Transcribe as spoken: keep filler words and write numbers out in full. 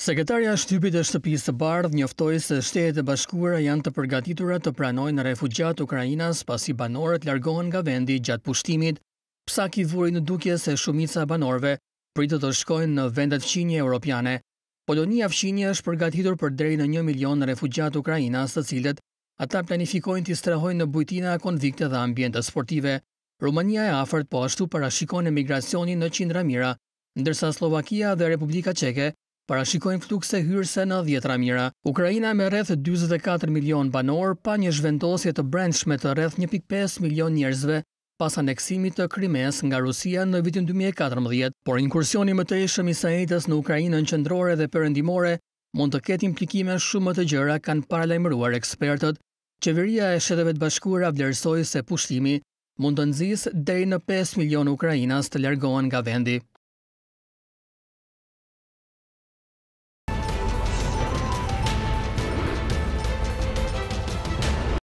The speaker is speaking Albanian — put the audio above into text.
Sekretarja e shtypit e shtëpisë së bardhë njoftoi se Shtetet e Bashkuara janë të përgatitura të pranojnë refugjat Ukrainas pasi banorët largohen nga vendi gjatë pushtimit. Psaki vuri në dukje se shumica e banorëve pritet të shkojnë në vendet fqinje europiane. Polonia fqinje është përgatitur për deri në një milion refugjat Ukrainas, të cilët ata planifikojnë t'i strehojnë në bujtina, konvikte dhe ambiente sportive. Rumania e afërt po ashtu parashikon emigracionin në qindra mira, ndërsa Slovakia dhe Republika Çeke parashikojnë flukse hyrëse në dhjetra mira. Ukraina me rreth dyzet e katër milion banor pa një zhvendosje të brendshme të rreth një pikë pesë milion njerëzve pas aneksimit të Krimeas nga Rusia në vitin dy mijë e katërmbëdhjetë, por inkursioni më tejshëm i Saetës në Ukrainën qendrore dhe perëndimore mund të ketë implikime shumë më të gjëra, kanë paralajmëruar ekspertët. Qeveria e Shteteve të Bashkuara vlerësoi se Pushtimi mund të nxjisë deri në pesë milion ukrainas të largohen nga vendi.